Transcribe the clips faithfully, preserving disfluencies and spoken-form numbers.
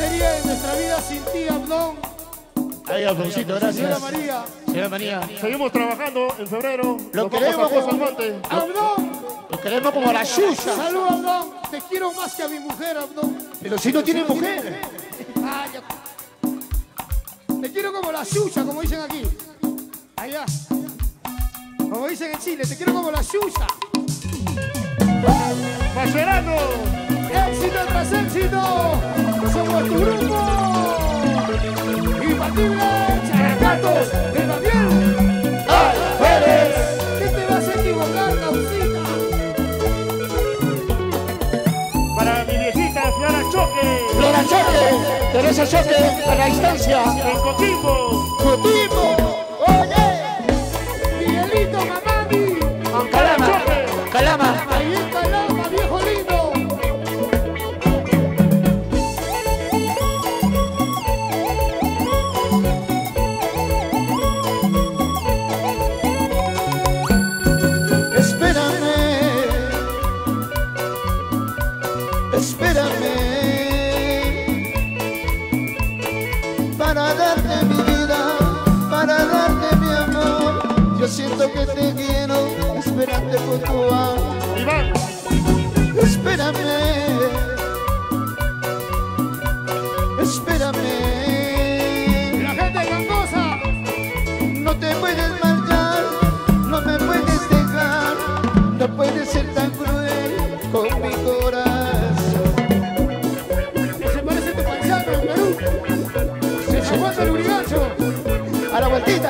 sería de nuestra vida sin ti, Abdón? Ahí, Alfoncito, gracias. Señora María. Señora María. Seguimos trabajando en febrero. Lo Nos queremos vamos a como... Monte. Abdón. Lo queremos como la Xuxa. Salud, Abdón. Te quiero más que a mi mujer, Abdón. Pero si no tiene mujer. Ah, ya. Te quiero como la Xuxa, como dicen aquí. Allá. Como dicen en Chile, te quiero como la Xuxa. ¡Mascherano! Éxito tras éxito. Somos tu grupo. Imbatible Characatos de Gabriel. ¡Ay, Pérez! ¿Qué te vas a equivocar, Causita? Para mi viejita Flora Choque. Flora Choque. Teresa Choque a la distancia. En Coquimbo. Coquimbo. Oye. Miguelito Mamani. Calama. Calama. Ahí en Calama, viejo lindo. Espérame. Espérame. Para darte mi vida, para darte mi amor. Yo siento que te quiero, esperarte por tu amor. Iván. Espérame, espérame. La gente de Gangosa. No te puedes marchar, no me puedes dejar, no puedes ser tan cruel con mi corazón. Que se parece a tu paisano en Perú. Se aguanta el urigancho. A la vueltita.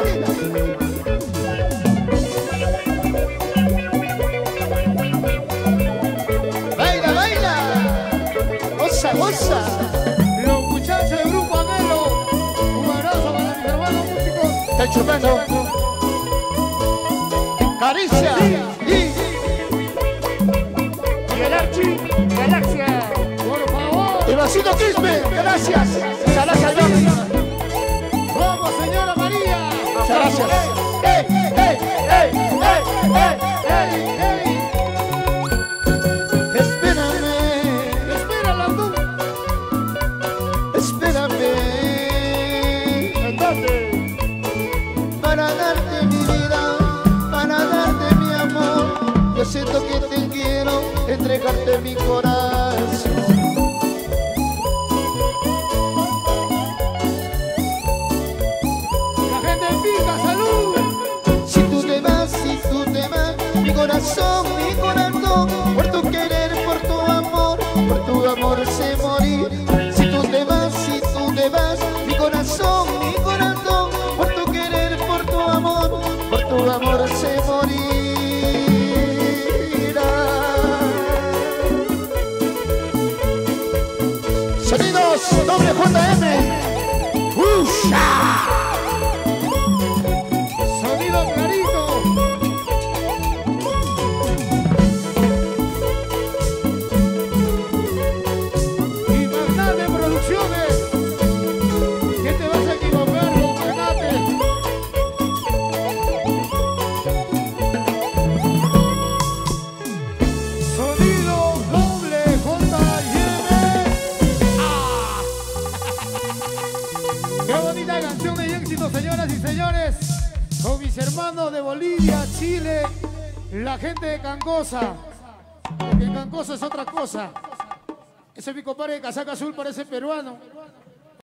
Baila, baila. Goza, goza. Los muchachos del grupo Anhelo. Un abrazo para mis hermanos músicos. Está chupando. Caricia. Y Y el Archi. Galaxia. Por favor. el vasito Quispe. Gracias. Salas Salvador. Vamos, señora María. Muchas gracias. ¡Ey, ey, ey, ey, ey, ey! ¡Ey! Espérame, Espera, Landú. espérame. ¿En dónde? Para darte mi vida, para darte mi amor. Yo siento que te quiero, entregarte mi corazón. La gente en Pica, salud. Si tú te vas, si tú te vas, mi corazón, mi corazón, por tu querer, por tu amor, por tu amor sé morir. Si tú te vas, si tú te vas, mi corazón, mi corazón, por tu querer, por tu amor, por tu amor sé morir. Sonidos doble J M. ¡Usha! Sonido clarito. Y Magnate Producciones. ¿Qué te vas a equivocar con Magnate? Sonido doble J y M. ¡Ah! Qué bonita canción de éxito, señoras y señores. Con mis hermanos de Bolivia, Chile, la gente de Cancosa. Porque Cancosa es otra cosa. Ese es mi compadre de casaca azul, parece peruano.